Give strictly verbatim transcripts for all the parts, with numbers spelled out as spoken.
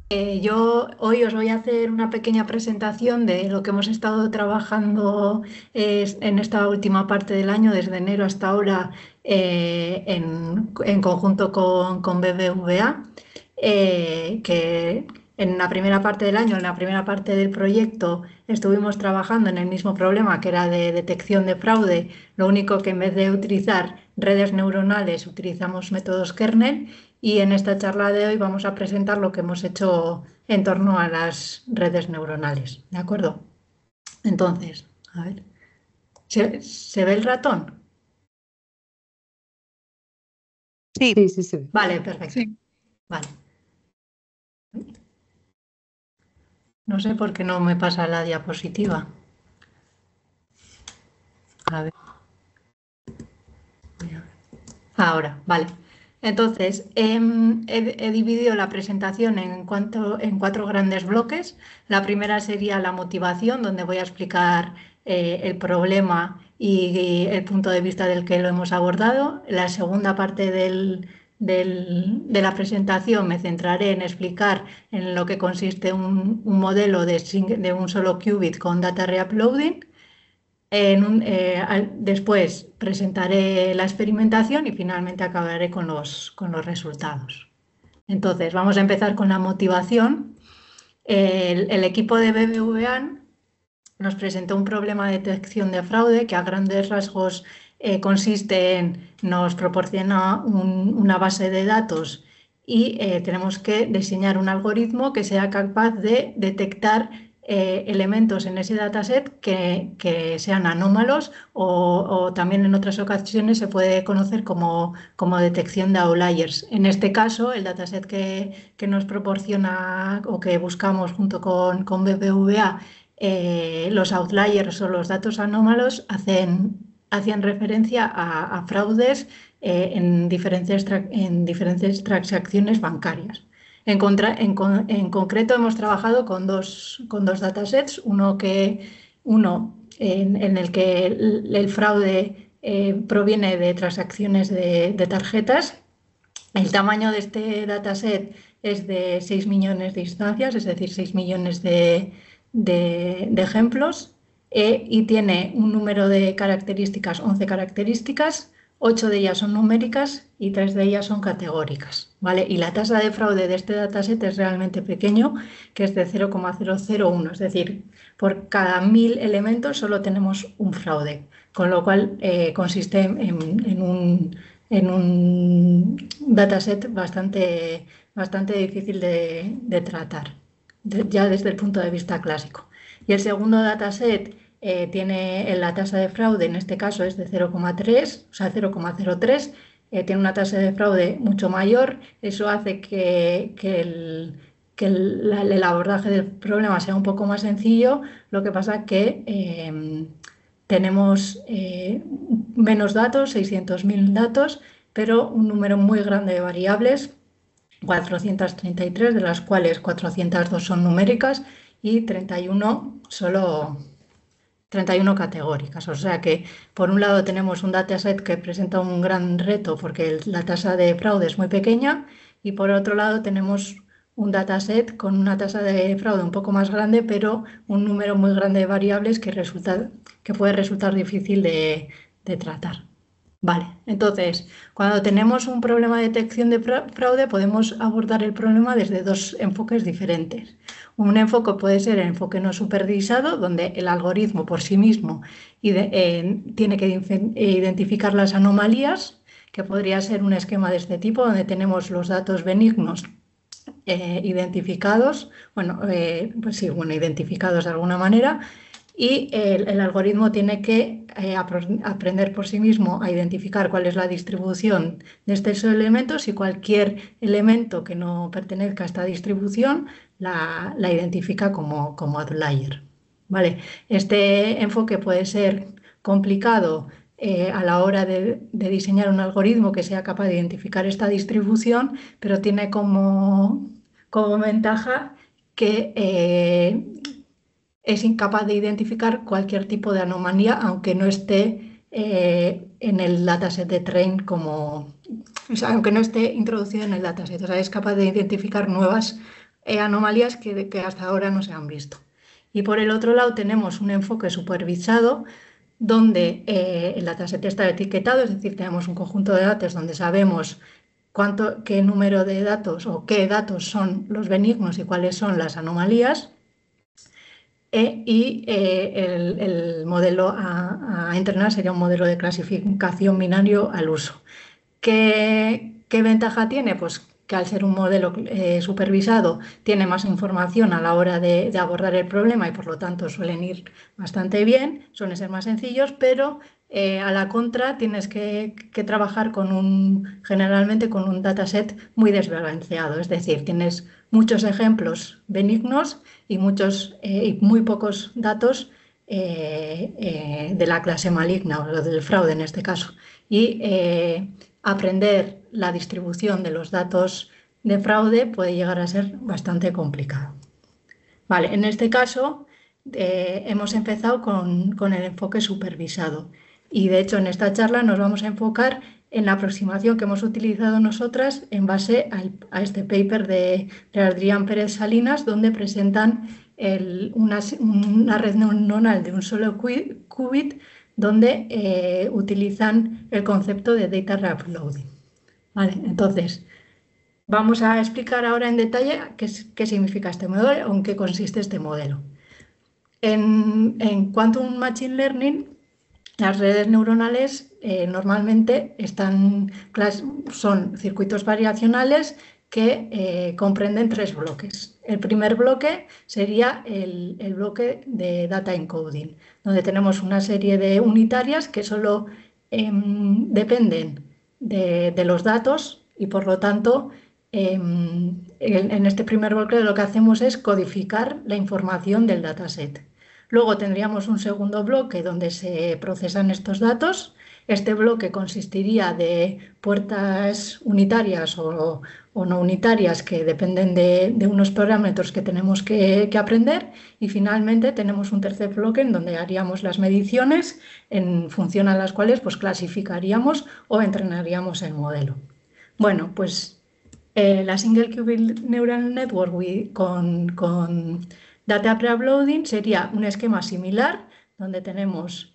Eh, yo hoy os voy a hacer una pequeña presentación de lo que hemos estado trabajando eh, en esta última parte del año, desde enero hasta ahora, eh, en, en conjunto con, con B B V A, eh, que en la primera parte del año, en la primera parte del proyecto, estuvimos trabajando en el mismo problema que era de detección de fraude, lo único que en vez de utilizar redes neuronales utilizamos métodos kernel. Y en esta charla de hoy vamos a presentar lo que hemos hecho en torno a las redes neuronales, ¿de acuerdo? Entonces, a ver, ¿se, se ve el ratón? Sí, Sí, sí, sí. Vale, perfecto. sí. Vale. No sé por qué no me pasa la diapositiva. A ver. Ahora, vale. Entonces, em, he, he dividido la presentación en, cuanto, en cuatro grandes bloques. La primera sería la motivación, donde voy a explicar eh, el problema y, y el punto de vista del que lo hemos abordado. La segunda parte del- del- de la presentación me centraré en explicar en lo que consiste un, un modelo de, sing- de un solo qubit con data reuploading. En un- eh, al- después presentaré la experimentación y finalmente acabaré con los, con los resultados. Entonces, vamos a empezar con la motivación. El, el equipo de B B V A nos presentó un problema de detección de fraude que a grandes rasgos eh, consiste en nos proporciona un- una base de datos y eh, tenemos que diseñar un algoritmo que sea capaz de detectar eh, elementos en ese dataset que, que sean anómalos o, o también en otras ocasiones se puede conocer como, como detección de outliers. En este caso, el dataset que, que nos proporciona o que buscamos junto con, con B B V A, eh, los outliers o los datos anómalos hacen, hacían referencia a, a fraudes eh, en, diferentes en diferentes transacciones bancarias. En, contra, en, con, en, concreto hemos trabajado con dos, con dos datasets, uno, que, uno en, en el que el, el fraude eh, proviene de transacciones de, de tarjetas. El tamaño de este dataset es de seis millones de instancias, es decir, seis millones de, de, de ejemplos, eh, y tiene un número de características, once características, ocho de ellas son numéricas y tres de ellas son categóricas, ¿vale? Y la tasa de fraude de este dataset es realmente pequeño, que es de cero coma cero cero uno, es decir, por cada mil elementos solo tenemos un fraude, con lo cual eh, consiste en, en un en un dataset bastante, bastante difícil de, de tratar, de, ya desde el punto de vista clásico. Y el segundo dataset eh, tiene la tasa de fraude, en este caso es de cero coma tres, o sea, cero coma cero tres, eh, tiene una tasa de fraude mucho mayor, eso hace que, que el que el, el, abordaje del problema sea un poco más sencillo, lo que pasa que eh, tenemos eh, menos datos, seiscientos mil datos, pero un número muy grande de variables, cuatrocientas treinta y tres, de las cuales cuatrocientas dos son numéricas y treinta y uno solo treinta y uno categóricas. O sea que, por un lado, tenemos un dataset que presenta un gran reto porque la tasa de fraude es muy pequeña y, por otro lado, tenemos un dataset con una tasa de fraude un poco más grande, pero un número muy grande de variables que, resulta, que puede resultar difícil de, de tratar. Vale, entonces, cuando tenemos un problema de detección de fraude, podemos abordar el problema desde dos enfoques diferentes. Un enfoque puede ser el enfoque no supervisado, donde el algoritmo por sí mismo eh, tiene que identificar las anomalías, que podría ser un esquema de este tipo, donde tenemos los datos benignos eh, identificados, bueno, eh, pues sí, bueno, identificados de alguna manera, y el, el algoritmo tiene que eh, aprender por sí mismo a identificar cuál es la distribución de estos elementos y cualquier elemento que no pertenezca a esta distribución la, la identifica como, como outlier. ¿Vale? Este enfoque puede ser complicado eh, a la hora de, de diseñar un algoritmo que sea capaz de identificar esta distribución, pero tiene como, como ventaja que eh, es incapaz de identificar cualquier tipo de anomalía, aunque no esté eh, en el dataset de train como, o sea, aunque no esté introducido en el dataset. O sea, es capaz de identificar nuevas eh, anomalías que, que hasta ahora no se han visto. Y por el otro lado tenemos un enfoque supervisado donde eh, el dataset está etiquetado, es decir, tenemos un conjunto de datos donde sabemos cuánto, qué número de datos o qué datos son los benignos y cuáles son las anomalías. E, y eh, el, el modelo a, a entrenar sería un modelo de clasificación binario al uso. ¿Qué, qué ventaja tiene? Pues que al ser un modelo eh, supervisado tiene más información a la hora de, de abordar el problema y por lo tanto suelen ir bastante bien, suelen ser más sencillos, pero eh, a la contra tienes que, que trabajar con un, generalmente con un dataset muy desbalanceado, es decir, tienes muchos ejemplos benignos y, muchos, eh, y muy pocos datos eh, eh, de la clase maligna o del fraude en este caso. Y eh, aprender la distribución de los datos de fraude puede llegar a ser bastante complicado. Vale, en este caso eh, hemos empezado con, con el enfoque supervisado y de hecho en esta charla nos vamos a enfocar en la aproximación que hemos utilizado nosotras en base al, a este paper de, de Adrián Pérez Salinas, donde presentan el, una, una red neuronal de un solo qubit donde eh, utilizan el concepto de data reuploading. Vale, entonces, vamos a explicar ahora en detalle qué, qué significa este modelo o en qué consiste este modelo. En, en Quantum Machine Learning, las redes neuronales eh, normalmente están, son circuitos variacionales que eh, comprenden tres bloques. El primer bloque sería el, el bloque de data encoding, donde tenemos una serie de unitarias que solo eh, dependen de, de los datos y por lo tanto eh, en, en este primer bloque lo que hacemos es codificar la información del dataset. Luego tendríamos un segundo bloque donde se procesan estos datos. Este bloque consistiría de puertas unitarias o, o no unitarias que dependen de, de unos parámetros que tenemos que, que aprender. Y finalmente tenemos un tercer bloque en donde haríamos las mediciones en función a las cuales pues, clasificaríamos o entrenaríamos el modelo. Bueno, pues eh, la Single Qubit Neural Network con... con Data Preuploading sería un esquema similar donde tenemos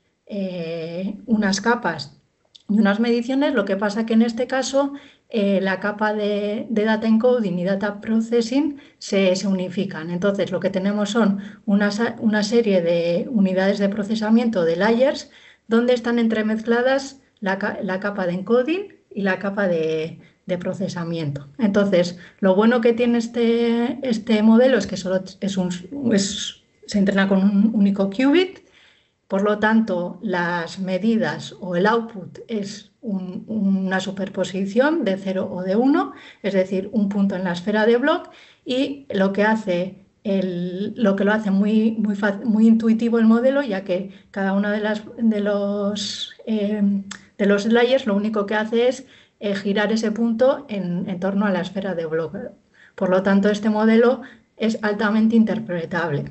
eh, unas capas y unas mediciones, lo que pasa que en este caso eh, la capa de, de Data Encoding y Data Processing se, se unifican. Entonces lo que tenemos son una, una serie de unidades de procesamiento de layers donde están entremezcladas la, la capa de encoding y la capa de, de procesamiento. Entonces, lo bueno que tiene este, este modelo es que solo es un, es, se entrena con un único qubit, por lo tanto, las medidas o el output es un, una superposición de cero o de uno, es decir, un punto en la esfera de Bloch, y lo que hace el, lo que lo hace muy, muy, muy intuitivo el modelo, ya que cada uno de, las, de, los, eh, de los layers lo único que hace es eh, girar ese punto en, en torno a la esfera de Bloch. Por lo tanto, este modelo es altamente interpretable,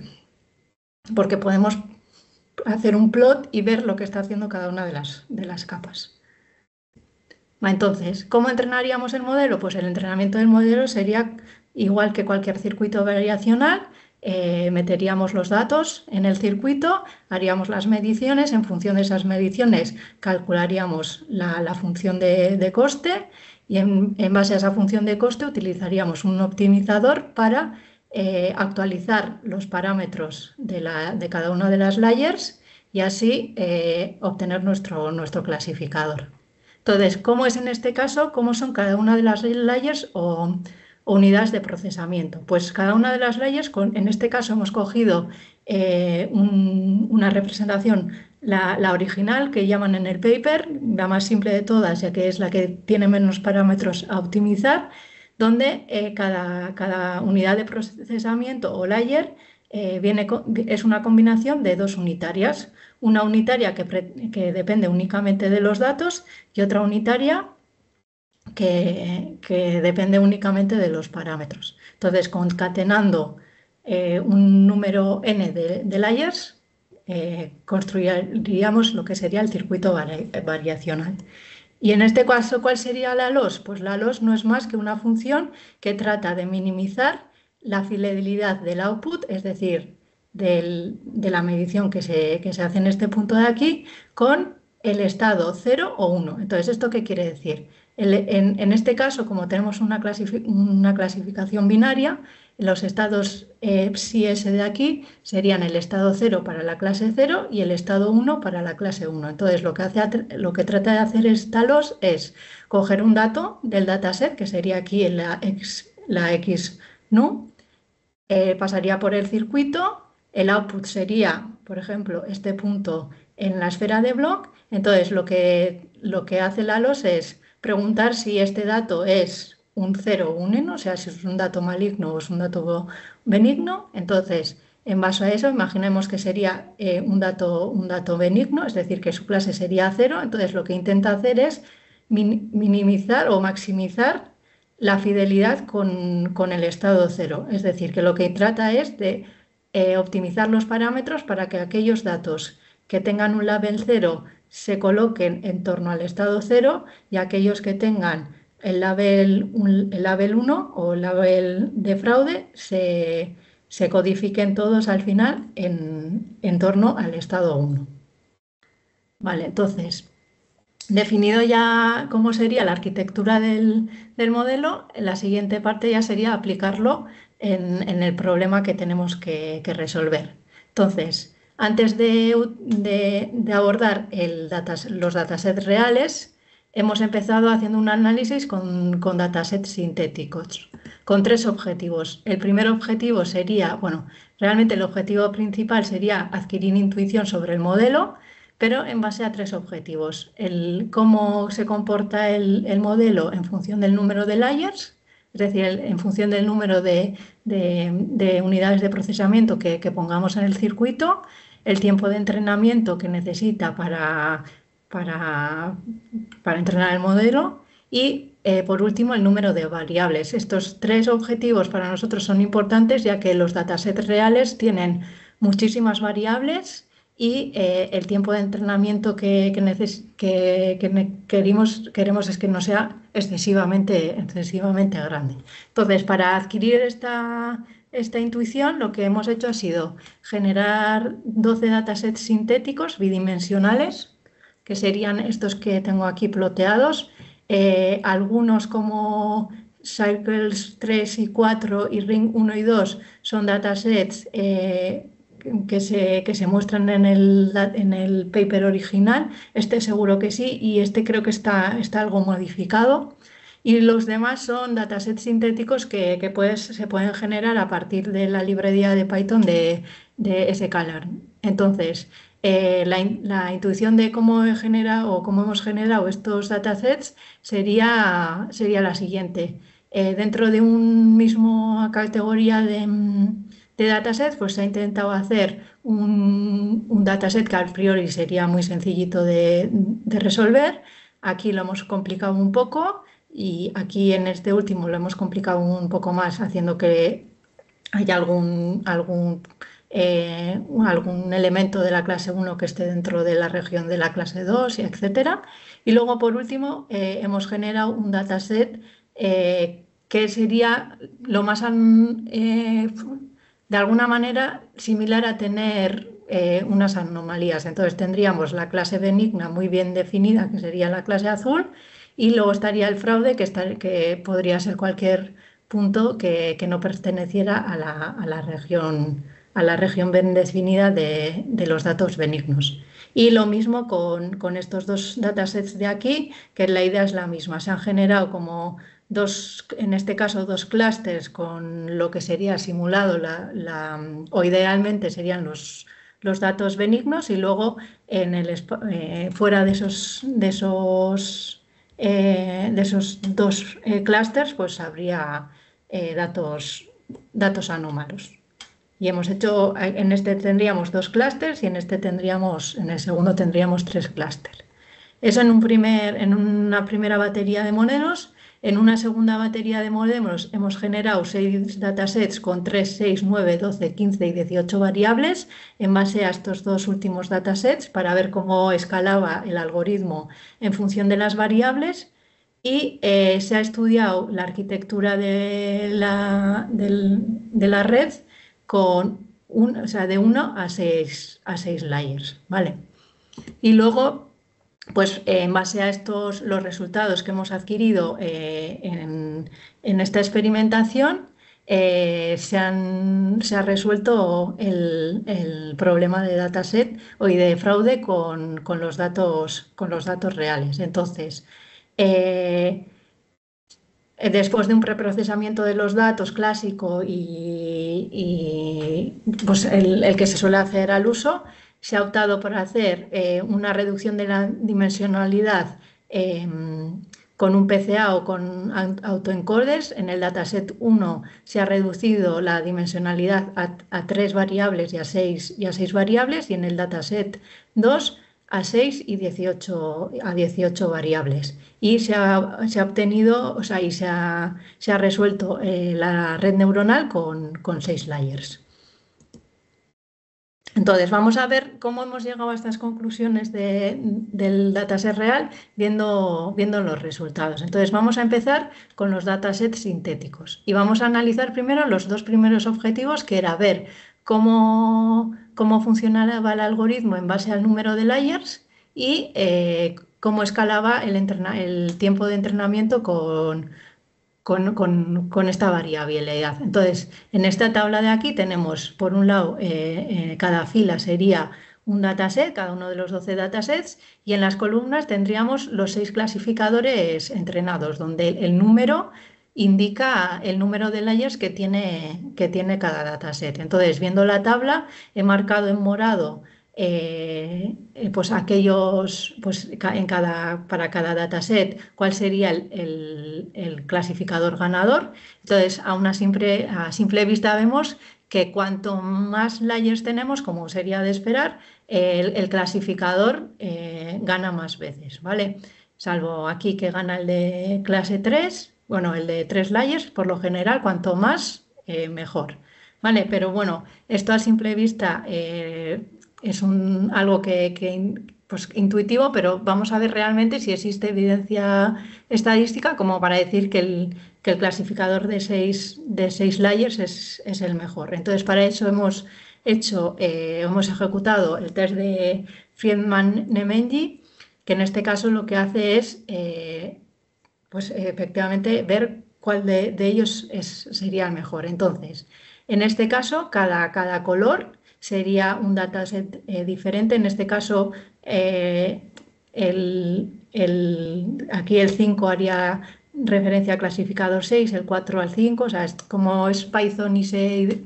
porque podemos hacer un plot y ver lo que está haciendo cada una de las, de las capas. Entonces, ¿cómo entrenaríamos el modelo? Pues el entrenamiento del modelo sería igual que cualquier circuito variacional. Eh, meteríamos los datos en el circuito, haríamos las mediciones, en función de esas mediciones calcularíamos la, la función de, de coste y en, en base a esa función de coste utilizaríamos un optimizador para eh, actualizar los parámetros de, la, de cada una de las layers y así eh, obtener nuestro, nuestro clasificador. Entonces, ¿cómo es en este caso? ¿Cómo son cada una de las layers o o unidades de procesamiento? Pues cada una de las layers, con, en este caso hemos cogido eh, un, una representación, la, la original que llaman en el paper, la más simple de todas, ya que es la que tiene menos parámetros a optimizar, donde eh, cada, cada unidad de procesamiento o layer eh, viene, es una combinación de dos unitarias, una unitaria que, pre, que depende únicamente de los datos y otra unitaria Que, que depende únicamente de los parámetros. Entonces, concatenando eh, un número n de, de layers, eh, construiríamos lo que sería el circuito vari variacional. Y en este caso, ¿cuál sería la loss? Pues la loss no es más que una función que trata de minimizar la fidelidad del output, es decir, del- de la medición que se, que se hace en este punto de aquí, con el estado cero o uno. Entonces, ¿esto qué quiere decir? El- en, en este caso, como tenemos una, clasifi- una clasificación binaria, los estados eh, psi s de aquí serían el estado cero para la clase cero y el estado uno para la clase uno. Entonces, lo que, hace, at- lo que trata de hacer Talos es coger un dato del dataset, que sería aquí en la X, la X nu, eh, pasaría por el circuito, el output sería, por ejemplo, este punto en la esfera de Bloch. Entonces, lo que, lo que hace Lalos es preguntar si este dato es un cero o un uno, o sea, si es un dato maligno o es un dato benigno. Entonces, en base a eso, imaginemos que sería eh, un dato, un dato benigno, es decir, que su clase sería cero. Entonces, lo que intenta hacer es min- minimizar o maximizar la fidelidad con, con el estado cero. Es decir, que lo que trata es de eh, optimizar los parámetros para que aquellos datos que tengan un label cero se coloquen en torno al estado cero y aquellos que tengan el label, un- el label uno o el label de fraude se, se codifiquen todos al final en, en torno al estado uno. Vale, entonces, definido ya cómo sería la arquitectura del, del modelo, la siguiente parte ya sería aplicarlo en, en el problema que tenemos que, que resolver. Entonces, antes de, u- de- de abordar el datas- los datasets reales, hemos empezado haciendo un análisis con, con datasets sintéticos, con tres objetivos. El primer objetivo sería, bueno, realmente el objetivo principal sería adquirir intuición sobre el modelo, pero en base a tres objetivos. El cómo se comporta el, el modelo en función del número de layers, es decir, el- en función del número de, de- de unidades de procesamiento que, que pongamos en el circuito, el tiempo de entrenamiento que necesita para, para, para entrenar el modelo y, eh, por último, el número de variables. Estos tres objetivos para nosotros son importantes ya que los datasets reales tienen muchísimas variables y eh, el tiempo de entrenamiento que, que, neces- que- que ne- queremos, queremos es que no sea excesivamente, excesivamente grande. Entonces, para adquirir esta, esta intuición, lo que hemos hecho ha sido generar doce datasets sintéticos bidimensionales, que serían estos que tengo aquí ploteados, eh, algunos como Circles tres y cuatro y Ring uno y dos son datasets eh, que se, que se muestran en el, en el paper original. Este seguro que sí y este creo que está, está algo modificado. Y los demás son datasets sintéticos que, que puedes, se pueden generar a partir de la librería de Python de, de sklearn. Entonces, eh, la, in- la intuición de cómo he generado o cómo hemos generado estos datasets sería, sería la siguiente. Eh, dentro de una misma categoría de, mm, de dataset, pues se ha intentado hacer un, un dataset que a priori sería muy sencillito de, de resolver. Aquí lo hemos complicado un poco y aquí en este último lo hemos complicado un poco más haciendo que haya algún, algún, eh, algún elemento de la clase uno que esté dentro de la región de la clase dos, y etcétera. Y luego, por último, eh, hemos generado un dataset eh, que sería lo más, an- eh, de alguna manera, similar a tener eh, unas anomalías. Entonces, tendríamos la clase benigna muy bien definida, que sería la clase azul, y luego estaría el fraude, que, está- que podría ser cualquier punto que, que no perteneciera a la, a la región, a la región bien definida de, de los datos benignos. Y lo mismo con, con estos dos datasets de aquí, que la idea es la misma. Se han generado como dos, en este caso, dos clústeres con lo que sería simulado la, la- o idealmente serían los, los datos benignos y luego en el, espa- eh, fuera de esos, de esos, eh, de esos dos eh, clústeres pues habría eh, datos, datos anómalos. Y hemos hecho, en este tendríamos dos clústeres y en este tendríamos, en el segundo tendríamos tres clústeres. Eso en, un primer, en una primera batería de modelos. En una segunda batería de modelos hemos generado seis datasets con tres, seis, nueve, doce, quince y dieciocho variables en base a estos dos últimos datasets para ver cómo escalaba el algoritmo en función de las variables. y eh, se ha estudiado la arquitectura de la, del- de la red con un, o sea, de uno a seis a seis layers, ¿vale? Y luego, pues eh, en base a estos, los resultados que hemos adquirido eh, en, en esta experimentación, eh, se han- se ha resuelto el, el problema de dataset o y de fraude con, con los datos, con los datos reales. Entonces, eh, eh, después de un preprocesamiento de los datos clásico y, y, pues el, el que se suele hacer al uso, se ha optado por hacer eh, una reducción de la dimensionalidad eh, con un P C A o con autoencoders. En el dataset uno se ha reducido la dimensionalidad a, a tres variables y a seis, y a seis variables, y en el dataset dos a seis y dieciocho, a dieciocho variables. Y se ha, se ha obtenido, o sea, y se ha, se ha resuelto eh, la red neuronal con, con seis layers. Entonces, vamos a ver cómo hemos llegado a estas conclusiones de- del dataset real viendo, viendo los resultados. Entonces, vamos a empezar con los datasets sintéticos y vamos a analizar primero los dos primeros objetivos, que era ver cómo, cómo funcionaba el algoritmo en base al número de layers y eh, cómo escalaba el, entrena- el tiempo de entrenamiento con con, con- con esta variabilidad. Entonces, en esta tabla de aquí tenemos, por un lado, eh, eh, cada fila sería un dataset, cada uno de los doce datasets, y en las columnas tendríamos los seis clasificadores entrenados, donde el, el número indica el número de layers que tiene, que tiene cada dataset. Entonces, viendo la tabla, he marcado en morado eh, eh, pues aquellos, pues ca- en cada, para cada dataset, cuál sería el, el- el clasificador ganador. Entonces, a una simple, a simple vista vemos que cuanto más layers tenemos, como sería de esperar, el, el clasificador eh, gana más veces, ¿vale? Salvo aquí que gana el de clase tres, bueno, el de tres layers, por lo general, cuanto más, eh, mejor. Vale, pero bueno, esto a simple vista eh, es un, algo que, que in- pues, intuitivo, pero vamos a ver realmente si existe evidencia estadística como para decir que el, que el clasificador de seis, de seis layers es, es el mejor. Entonces, para eso hemos hecho, eh, hemos ejecutado el test de Friedman-Nemenyi, que en este caso lo que hace es eh, pues efectivamente ver cuál de, de ellos es, sería el mejor. Entonces, en este caso, cada, cada color sería un dataset eh, diferente. En este caso, eh, el, el- aquí el cinco haría referencia al clasificador seis, el cuatro al cinco. O sea, es- como es Python y se,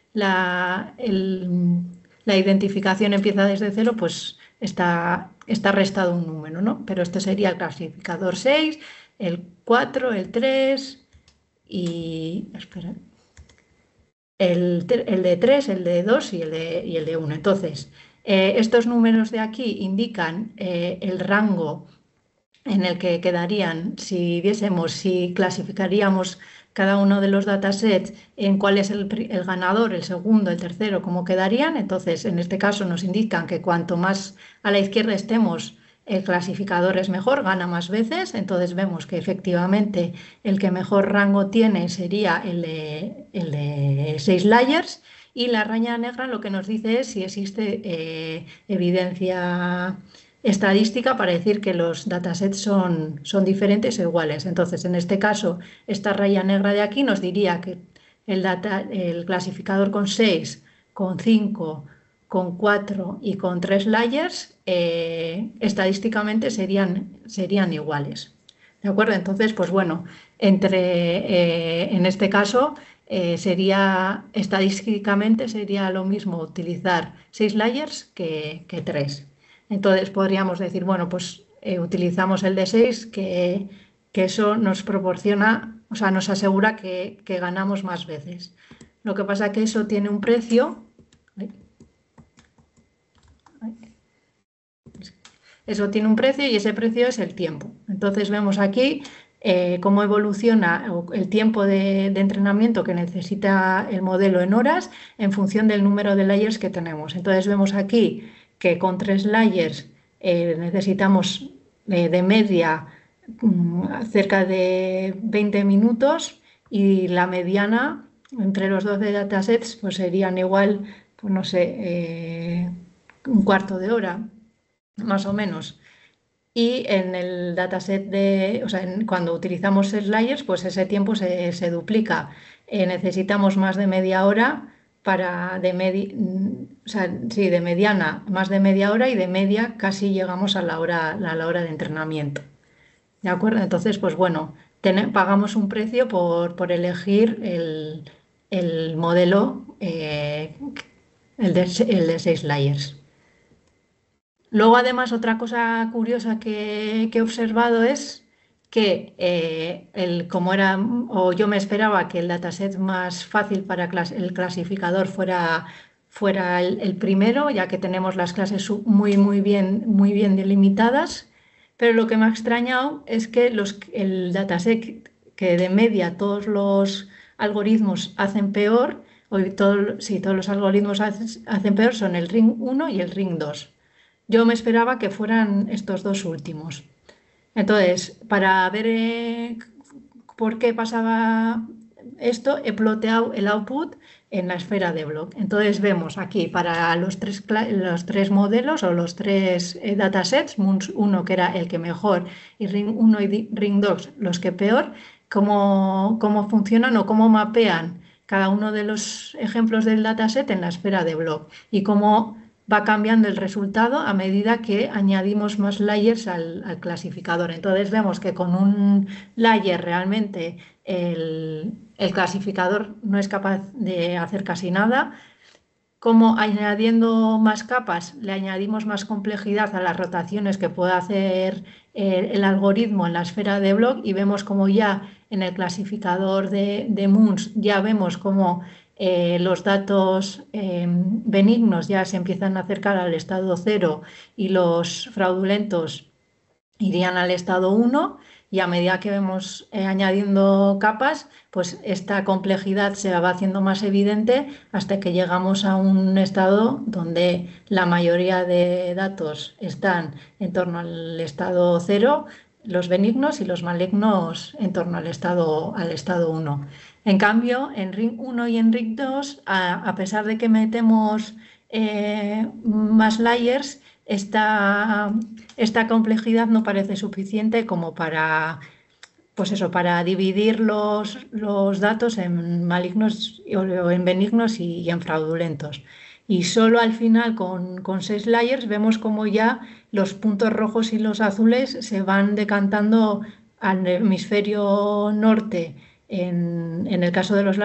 la, el- la identificación empieza desde cero, pues está, está restado un número, ¿no? Pero este sería el clasificador seis, el cuatro, el tres y espera, el, tre- el de tres, el de dos y el de, y el de uno. Entonces, eh, estos números de aquí indican eh, el rango en el que quedarían si viésemos, si clasificaríamos cada uno de los datasets en cuál es el, pri- el ganador, el segundo, el tercero, cómo quedarían. Entonces, en este caso nos indican que cuanto más a la izquierda estemos, el clasificador es mejor, gana más veces. Entonces vemos que efectivamente el que mejor rango tiene sería el de, el de seis layers. Y la raya negra lo que nos dice es si existe eh, evidencia estadística para decir que los datasets son, son diferentes o iguales. Entonces, en este caso, esta raya negra de aquí nos diría que el, data, el clasificador con seis, con cinco, con cuatro y con tres layers eh, estadísticamente serían, serían iguales. ¿De acuerdo? Entonces, pues bueno, entre, eh, en este caso eh, sería estadísticamente sería lo mismo utilizar seis layers que, que tres. Entonces podríamos decir, bueno, pues eh, utilizamos el de seis, que, que eso nos proporciona, o sea, nos asegura que, que ganamos más veces. Lo que pasa es que eso tiene un precio. Ay, ay, Eso tiene un precio y ese precio es el tiempo. Entonces vemos aquí eh, cómo evoluciona el tiempo de, de entrenamiento que necesita el modelo en horas en función del número de layers que tenemos. Entonces vemos aquí que con tres layers eh, necesitamos eh, de media mm, cerca de veinte minutos y la mediana entre los doce datasets pues serían igual, pues no sé, eh, un cuarto de hora, más o menos. Y en el dataset de, o sea, en- cuando utilizamos Slayers, pues ese tiempo se, se duplica. Eh, necesitamos más de media hora para de medi- mm, o sea, sí, de mediana más de media hora y de media casi llegamos a la hora, a la hora de entrenamiento. ¿De acuerdo? Entonces, pues bueno, tene- pagamos un precio por, por elegir el, el modelo, eh, el de, se- el de seis layers. Luego, además, otra cosa curiosa que, que he observado es que eh, el, como era, o yo me esperaba que el dataset más fácil para clas- el clasificador fuera, fuera el, el primero, ya que tenemos las clases su- muy, muy bien, muy bien delimitadas, pero lo que me ha extrañado es que los, el dataset que de media todos los algoritmos hacen peor, o todo, sí, todos los algoritmos hacen, hacen peor, son el ring uno y el ring dos. Yo me esperaba que fueran estos dos últimos. Entonces, para ver eh, por qué pasaba esto, he ploteado el output en la esfera de Block. Entonces vemos aquí para los tres, los tres modelos o los tres eh, datasets, Moons uno que era el que mejor y Ring uno y Ring dos los que peor, cómo, cómo funcionan o cómo mapean cada uno de los ejemplos del dataset en la esfera de Block y cómo va cambiando el resultado a medida que añadimos más layers al, al clasificador. Entonces vemos que con un layer realmente el, el clasificador no es capaz de hacer casi nada. Como añadiendo más capas, le añadimos más complejidad a las rotaciones que puede hacer eh, el algoritmo en la esfera de Block y vemos como ya en el clasificador de, de Moons ya vemos como eh, los datos eh, benignos ya se empiezan a acercar al estado cero y los fraudulentos irían al estado uno y a medida que vemos eh, añadiendo capas, pues esta complejidad se va haciendo más evidente hasta que llegamos a un estado donde la mayoría de datos están en torno al estado cero, los benignos y los malignos en torno al estado, al estado uno. En cambio, en ring uno y en ring dos, a, a pesar de que metemos eh, más layers, esta, esta complejidad no parece suficiente como para, pues eso, para dividir los, los datos en malignos o en benignos y, y en fraudulentos. Y solo al final, con, con seis layers, vemos como ya los puntos rojos y los azules se van decantando al hemisferio norte en, en el caso de los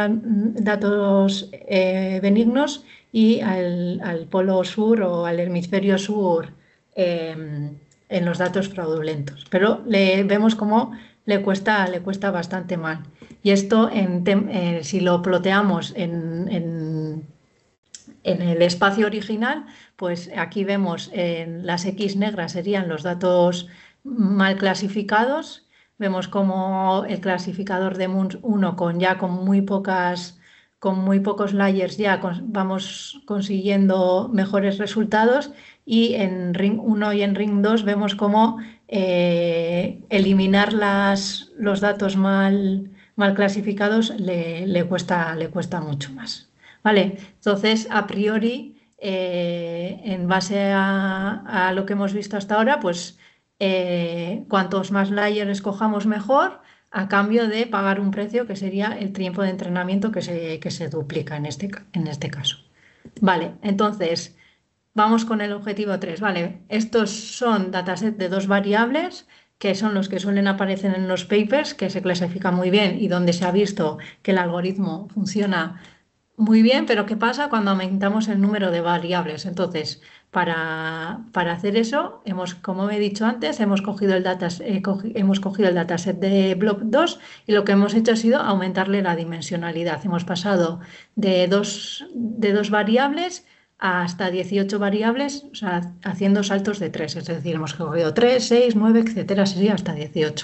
datos eh, benignos y al, al polo sur o al hemisferio sur eh, en los datos fraudulentos. Pero le vemos como le cuesta, le cuesta bastante mal. Y esto, en eh, si lo ploteamos en, en, en, el espacio original, pues aquí vemos en las X negras serían los datos mal clasificados. Vemos como el clasificador de Moons uno con ya con muy pocas con muy pocos layers ya con, vamos consiguiendo mejores resultados y en Ring uno y en Ring dos vemos como eh, eliminar las, los datos mal, mal clasificados le, le, cuesta, le cuesta mucho más. ¿Vale? Entonces, a priori, eh, en base a, a, lo que hemos visto hasta ahora, pues eh, cuantos más layers escojamos mejor, a cambio de pagar un precio que sería el tiempo de entrenamiento que se, que se duplica en este, en este caso. Vale, entonces vamos con el objetivo tres. Vale, estos son datasets de dos variables que son los que suelen aparecer en los papers, que se clasifican muy bien y donde se ha visto que el algoritmo funciona muy bien, pero ¿qué pasa cuando aumentamos el número de variables? Entonces, para, para hacer eso, hemos, como he dicho antes, hemos cogido el, datas, eh, cogi- hemos cogido el dataset de block dos y lo que hemos hecho ha sido aumentarle la dimensionalidad. Hemos pasado de dos, de dos variables hasta dieciocho variables, o sea, haciendo saltos de tres. Es decir, hemos cogido tres, seis, nueve, etcétera, sería hasta dieciocho.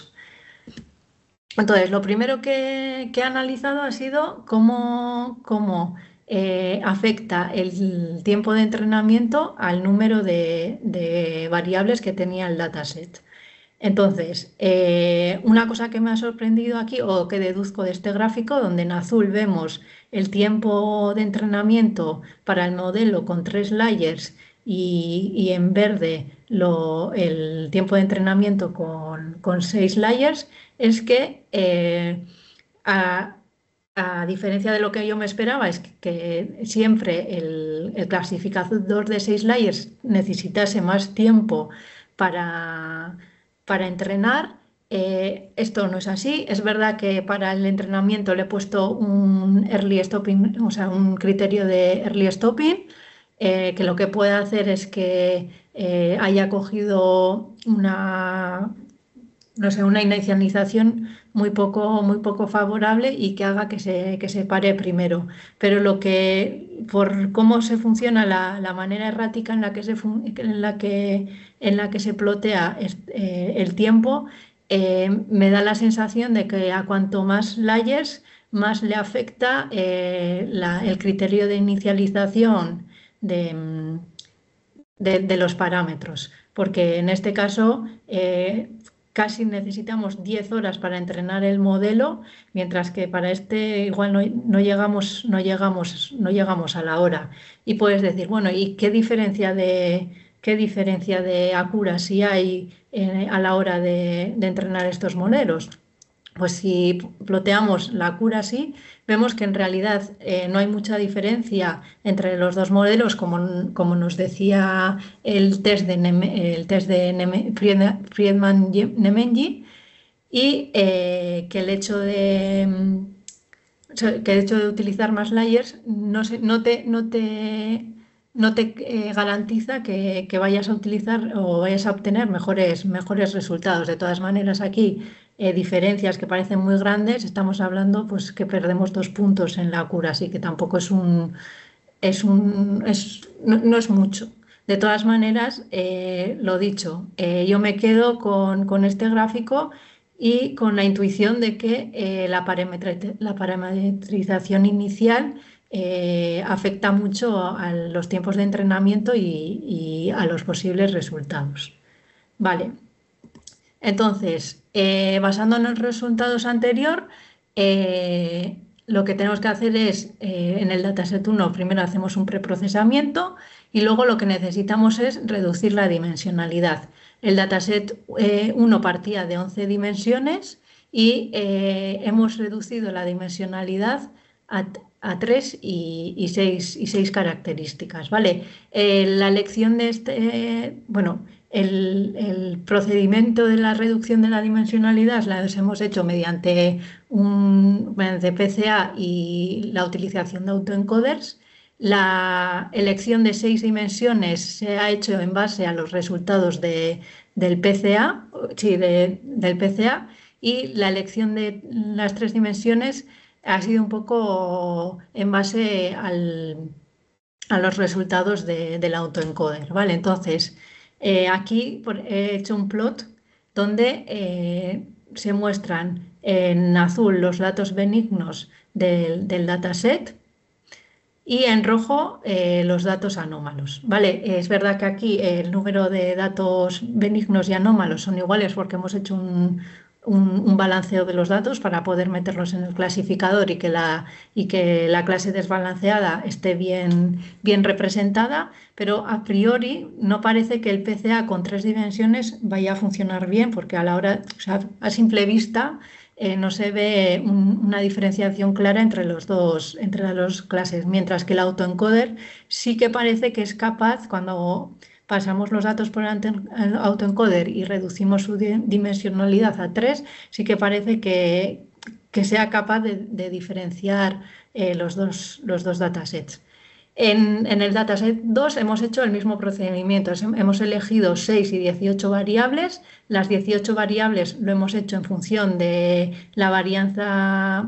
Entonces, lo primero que, que he analizado ha sido cómo, cómo eh, afecta el tiempo de entrenamiento al número de, de variables que tenía el dataset. Entonces, eh, una cosa que me ha sorprendido aquí, o que deduzco de este gráfico, donde en azul vemos el tiempo de entrenamiento para el modelo con tres layers y, y en verde lo- el tiempo de entrenamiento con, con seis layers, es que eh, a, a diferencia de lo que yo me esperaba, es que, que siempre el, el clasificador de seis layers necesitase más tiempo para, para entrenar. Eh, esto no es así. Es verdad que para el entrenamiento le he puesto un early stopping, o sea, un criterio de early stopping, eh, que lo que puede hacer es que eh, haya cogido una, no sé, una inicialización muy poco, muy poco favorable y que haga que se, que se pare primero. Pero lo que, por cómo se funciona la, la manera errática en la que se, fun- en la que, en la que se plotea es- eh, el tiempo, eh, me da la sensación de que a cuanto más layers, más le afecta eh, la- el criterio de inicialización de, mm, de, de los parámetros, porque en este caso eh, casi necesitamos diez horas para entrenar el modelo, mientras que para este igual no, no llegamos, no llegamos, no llegamos a la hora. Y puedes decir, bueno, ¿y qué diferencia de, qué diferencia de accuracy hay eh, a la hora de, de entrenar estos modelos? Pues si ploteamos la cura así, vemos que en realidad eh, no hay mucha diferencia entre los dos modelos, como, como nos decía el test de, Neme- el test de Neme- Friedman- Friedman-Nemenyi, y eh, que el hecho de, mm, o sea, que el hecho de utilizar más layers no, se- no te, no te, no te eh, garantiza que, que vayas a utilizar o vayas a obtener mejores, mejores resultados. De todas maneras, aquí eh, diferencias que parecen muy grandes, estamos hablando pues que perdemos dos puntos en la cura, así que tampoco es un, es un, es, no, no es mucho. De todas maneras, eh, lo dicho, eh, yo me quedo con, con este gráfico y con la intuición de que eh, la, parametra- la parametrización inicial eh, afecta mucho a los tiempos de entrenamiento y, y a los posibles resultados. Vale, entonces, eh, basando en los resultados anterior, eh, lo que tenemos que hacer es, eh, en el dataset uno, primero hacemos un preprocesamiento y luego lo que necesitamos es reducir la dimensionalidad. El dataset eh, uno partía de once dimensiones y eh, hemos reducido la dimensionalidad a, a tres y, y seis, y seis características, ¿vale? Eh, la elección de este, bueno, el, el procedimiento de la reducción de la dimensionalidad la hemos hecho mediante un mediante P C A y la utilización de autoencoders. La elección de seis dimensiones se ha hecho en base a los resultados de- del P C A, sí, de- del P C A, y la elección de las tres dimensiones ha sido un poco en base al- a los resultados de- del autoencoder, ¿vale? Entonces, eh, aquí por- he hecho un plot donde eh, se muestran en azul los datos benignos del, del dataset y en rojo eh, los datos anómalos, ¿vale? Es verdad que aquí el número de datos benignos y anómalos son iguales porque hemos hecho un, un- un balanceo de los datos para poder meterlos en el clasificador y que la, y que la clase desbalanceada esté bien, bien representada, pero a priori no parece que el P C A con tres dimensiones vaya a funcionar bien porque a la hora, o sea, a simple vista eh, no se ve un- una diferenciación clara entre los dos, entre las dos clases, mientras que el autoencoder sí que parece que es capaz, cuando pasamos los datos por el ante- el autoencoder y reducimos su di- dimensionalidad a tres, sí que parece que, que sea capaz de, de diferenciar eh, los dos, los dos datasets. En, en el dataset dos hemos hecho el mismo procedimiento. Es- Hemos elegido seis y dieciocho variables. Las dieciocho variables lo hemos hecho en función de la varianza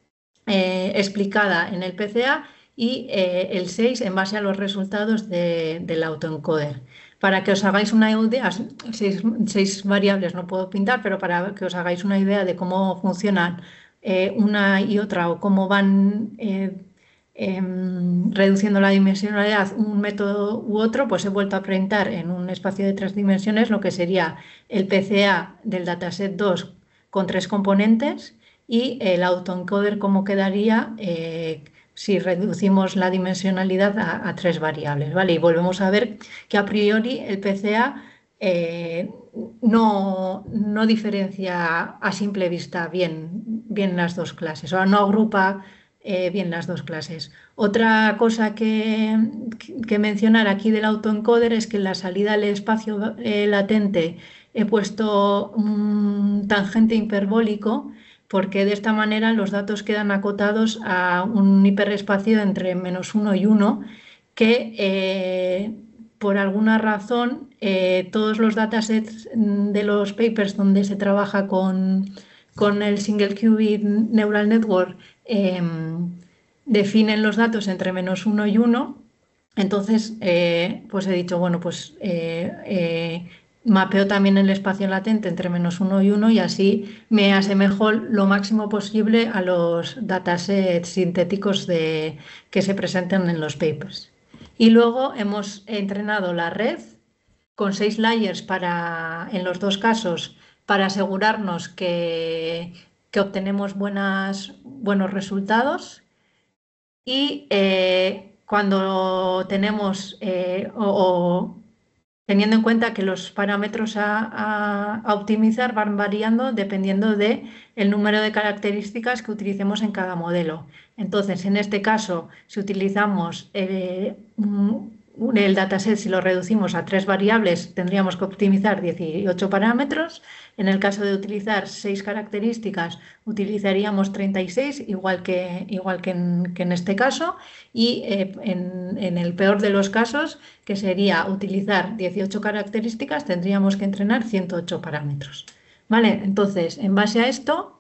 eh, explicada en el P C A y eh, el seis en base a los resultados de- del autoencoder. Para que os hagáis una idea, seis, seis variables no puedo pintar, pero para que os hagáis una idea de cómo funcionan eh, una y otra o cómo van eh, em, reduciendo la dimensionalidad un método u otro, pues he vuelto a presentar en un espacio de tres dimensiones lo que sería el P C A del dataset dos con tres componentes y el autoencoder cómo quedaría eh, si reducimos la dimensionalidad a, a tres variables, ¿vale? Y volvemos a ver que a priori el P C A eh, no, no diferencia a simple vista bien, bien las dos clases, o sea, no agrupa eh, bien las dos clases. Otra cosa que, que mencionar aquí del autoencoder es que en la salida del espacio eh, latente he puesto un tangente hiperbólico porque de esta manera los datos quedan acotados a un hiperespacio entre menos uno y uno que eh, por alguna razón eh, todos los datasets de los papers donde se trabaja con, con el Single Qubit Neural Network eh, definen los datos entre menos uno y uno. Entonces, eh, pues he dicho, bueno, pues eh, eh, mapeo también el espacio latente entre menos uno y uno y así me asemejo lo máximo posible a los datasets sintéticos de, que se presentan en los papers. Y luego hemos entrenado la red con seis layers para, en los dos casos para asegurarnos que, que obtenemos buenas, buenos resultados y eh, cuando tenemos eh, o, o teniendo en cuenta que los parámetros a, a- a optimizar van variando dependiendo de el número de características que utilicemos en cada modelo. Entonces, en este caso, si utilizamos eh, un- un- el dataset, si lo reducimos a tres variables, tendríamos que optimizar dieciocho parámetros. En el caso de utilizar seis características, utilizaríamos treinta y seis, igual que, igual que en, que en este caso. Y eh, en en el peor de los casos, que sería utilizar dieciocho características, tendríamos que entrenar ciento ocho parámetros. ¿Vale? Entonces, en base a esto,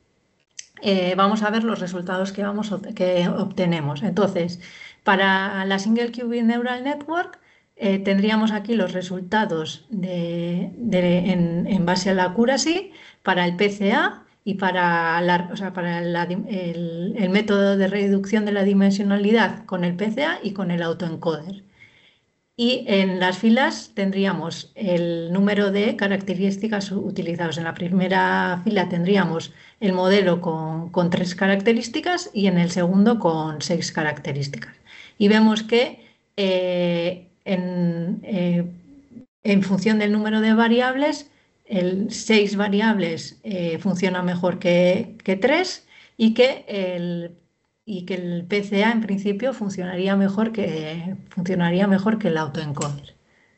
eh, vamos a ver los resultados que, vamos, que obtenemos. Entonces, para la Single Qubit Neural Network, eh, tendríamos aquí los resultados de, de- en, en base a la accuracy para el P C A y para, la, o sea, para la, el, el método de reducción de la dimensionalidad con el P C A y con el autoencoder. Y en las filas tendríamos el número de características utilizadas. En la primera fila tendríamos el modelo con, con tres características y en el segundo con seis características. Y vemos que eh, en, eh, en función del número de variables, el seis variables eh, funciona mejor que, que tres y que el y que el P C A en principio funcionaría mejor que, funcionaría mejor que el autoencoder.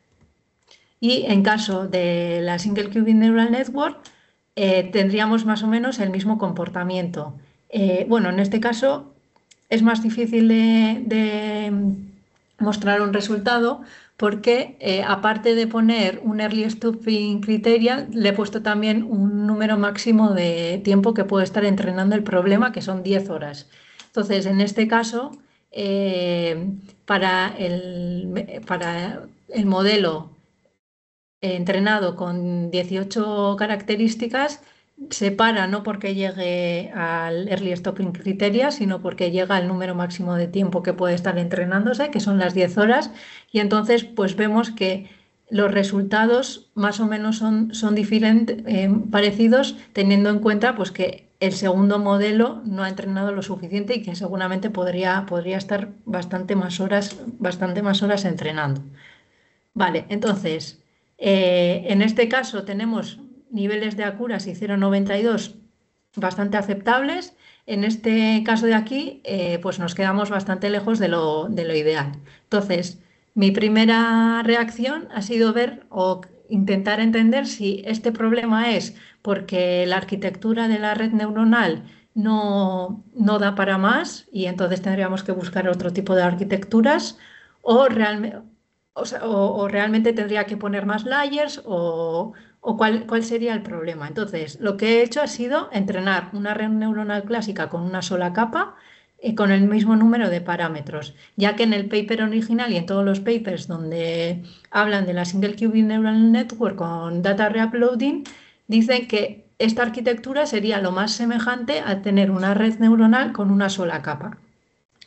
Y en caso de la Single Qubit Neural Network, eh, tendríamos más o menos el mismo comportamiento. Eh, bueno, en este caso es más difícil de, de mostrar un resultado porque eh, aparte de poner un Early Stopping Criterion, le he puesto también un número máximo de tiempo que puede estar entrenando el problema, que son diez horas. Entonces, en este caso, eh, para el, para el modelo entrenado con dieciocho características, se para no porque llegue al Early Stopping Criteria, sino porque llega al número máximo de tiempo que puede estar entrenándose, que son las diez horas, y entonces pues vemos que los resultados más o menos son, son diferentes, eh, parecidos, teniendo en cuenta pues, que el segundo modelo no ha entrenado lo suficiente y que seguramente podría, podría estar bastante más horas, bastante más horas entrenando. Vale, entonces, eh, en este caso tenemos niveles de accuracy cero coma noventa y dos bastante aceptables. En este caso de aquí, eh, pues nos quedamos bastante lejos de lo, de lo ideal. Entonces, mi primera reacción ha sido ver o intentar entender si este problema es porque la arquitectura de la red neuronal no, no da para más y entonces tendríamos que buscar otro tipo de arquitecturas o realmente o, sea, o- o realmente tendría que poner más layers o, o cuál, cuál sería el problema. Entonces, lo que he hecho ha sido entrenar una red neuronal clásica con una sola capa y con el mismo número de parámetros, ya que en el paper original y en todos los papers donde hablan de la Single Qubit Neural Network con data reuploading, dicen que esta arquitectura sería lo más semejante a tener una red neuronal con una sola capa.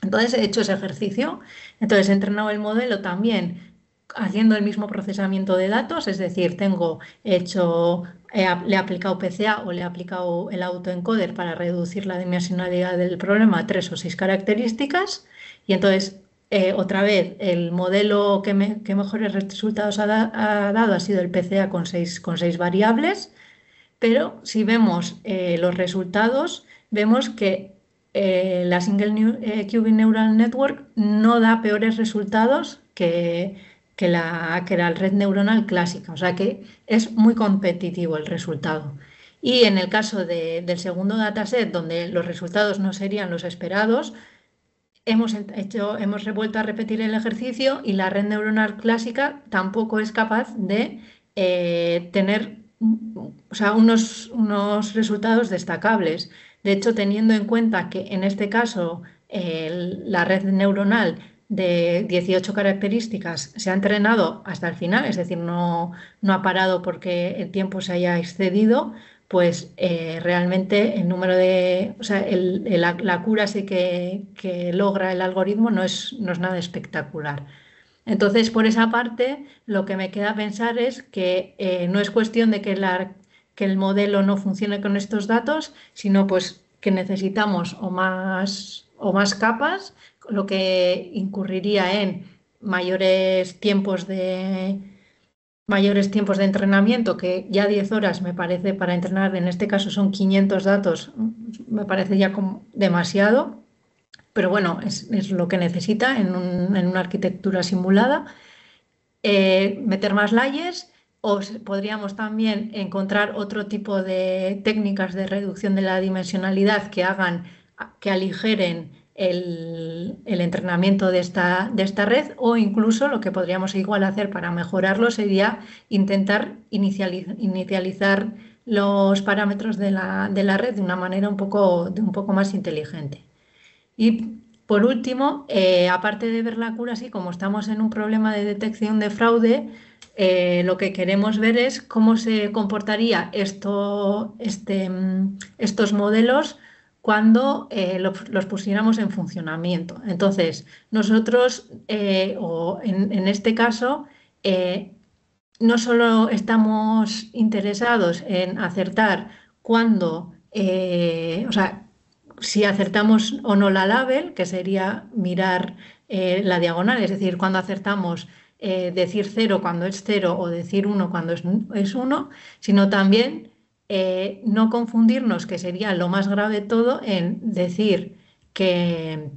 Entonces he hecho ese ejercicio. Entonces he entrenado el modelo también haciendo el mismo procesamiento de datos, es decir, tengo hecho, he ap- le he aplicado P C A o le he aplicado el autoencoder para reducir la dimensionalidad del problema a tres o seis características. Y entonces, eh, otra vez, el modelo que, me- que mejores resultados ha, da- ha dado ha sido el P C A con seis, con seis variables. Pero si vemos eh, los resultados, vemos que eh, la Single Neu- eh, Qubit Neural Network no da peores resultados que, que la, que la red neuronal clásica. O sea que es muy competitivo el resultado. Y en el caso de- del segundo dataset, donde los resultados no serían los esperados, hemos hecho, hemos vuelto a repetir el ejercicio y la red neuronal clásica tampoco es capaz de eh, tener mm, o sea, unos, unos resultados destacables. De hecho, teniendo en cuenta que en este caso eh, la red neuronal de dieciocho características se ha entrenado hasta el final, es decir, no, no ha parado porque el tiempo se haya excedido, pues eh, realmente el número de, o sea, el- el- la, la cura sí que, que logra el algoritmo no es, no es nada espectacular. Entonces, por esa parte, lo que me queda pensar es que eh, no es cuestión de que, la- que el modelo no funcione con estos datos, sino pues que necesitamos o más, o más capas, lo que incurriría en mayores tiempos de mayores tiempos de entrenamiento, que ya diez horas me parece para entrenar, en este caso son quinientos datos, me parece ya como demasiado, pero bueno, es, es lo que necesita en, un- en una arquitectura simulada. Eh, meter más layers o s- podríamos también encontrar otro tipo de técnicas de reducción de la dimensionalidad que hagan, que aligeren el, el entrenamiento de esta, de esta red, o incluso lo que podríamos igual hacer para mejorarlo sería intentar iniciali- inicializar los parámetros de la, de la red de una manera un poco, de un poco más inteligente. Y por último, eh, aparte de ver la cura, así como estamos en un problema de detección de fraude, eh, lo que queremos ver es cómo se comportaría esto, este, mm, estos modelos cuando eh, lo- los pusiéramos en funcionamiento. Entonces, nosotros, eh, o en, en este caso, eh, no solo estamos interesados en acertar cuándo, eh, o sea, si acertamos o no la label, que sería mirar eh, la diagonal, es decir, cuando acertamos eh, decir cero cuando es cero o decir uno cuando es, es uno, sino también eh, no confundirnos, que sería lo más grave de todo, en decir que,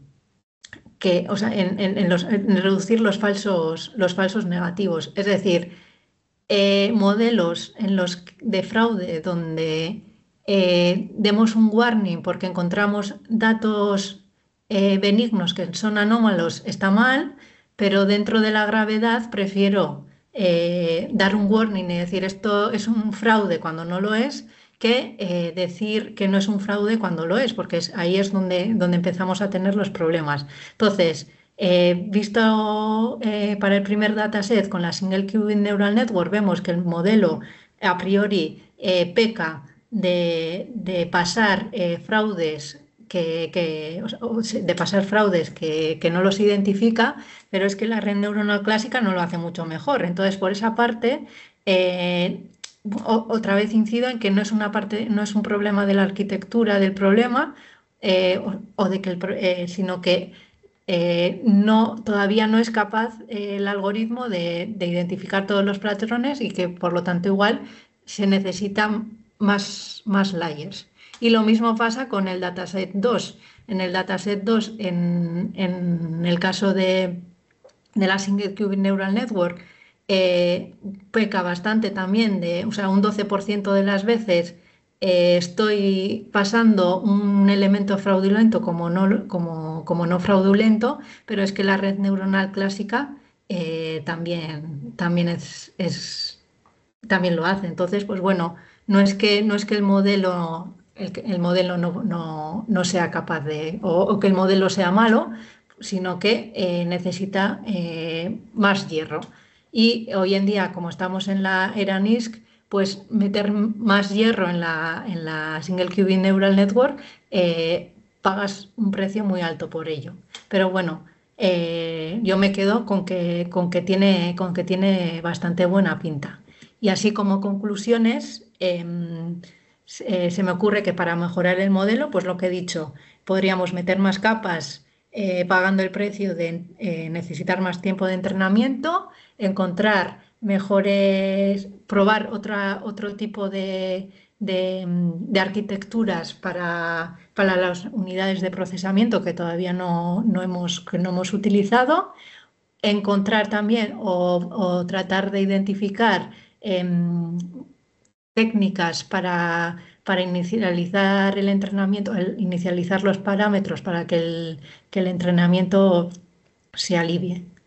que o sea, en, en- en los- en reducir los falsos, los falsos negativos. Es decir, eh, modelos en los de fraude donde eh, demos un warning porque encontramos datos eh, benignos que son anómalos está mal, pero dentro de la gravedad prefiero eh, dar un warning y decir esto es un fraude cuando no lo es, que eh, decir que no es un fraude cuando lo es, porque es- ahí es donde, donde empezamos a tener los problemas. Entonces, eh, visto eh, para el primer dataset con la Single Qubit Neural Network, vemos que el modelo a priori eh, peca de, de pasar eh, fraudes que, que- o sea, o se- de pasar fraudes que, que no los identifica, pero es que la red neuronal clásica no lo hace mucho mejor. Entonces, por esa parte, eh, o- otra vez incido en que no es una parte, no es un problema de la arquitectura del problema, eh, o, o de que el pro- eh, sino que eh, no, todavía no es capaz eh, el algoritmo de, de identificar todos los patrones y que por lo tanto igual se necesitan más, más layers. Y lo mismo pasa con el dataset dos. En el dataset dos, en, en el caso de, de la Single Qubit Neural Network, eh, peca bastante también de, o sea, un doce por ciento de las veces eh, estoy pasando un elemento fraudulento como no, como, como no fraudulento, pero es que la red neuronal clásica eh, también, también es, es- también lo hace. Entonces, pues bueno, no es que, no es que el modelo, el, que- el modelo no, no- no sea capaz de, o, o que el modelo sea malo, sino que eh, necesita eh, más hierro. Y hoy en día, como estamos en la era N I S C, pues meter más hierro en la, en la Single Qubit Neural Network eh, pagas un precio muy alto por ello. Pero bueno, eh, yo me quedo con que, con que tiene, con que tiene bastante buena pinta. Y así como conclusiones, em, se eh, se me ocurre que para mejorar el modelo, pues lo que he dicho, podríamos meter más capas eh, pagando el precio de eh, necesitar más tiempo de entrenamiento, encontrar mejores, probar otra, otro tipo de, de, mm, de arquitecturas para, para las unidades de procesamiento que todavía no, no hemos, que no hemos utilizado, encontrar también o, o tratar de identificar em, técnicas para, para inicializar el entrenamiento, el- inicializar los parámetros para que el, que el entrenamiento se alivie.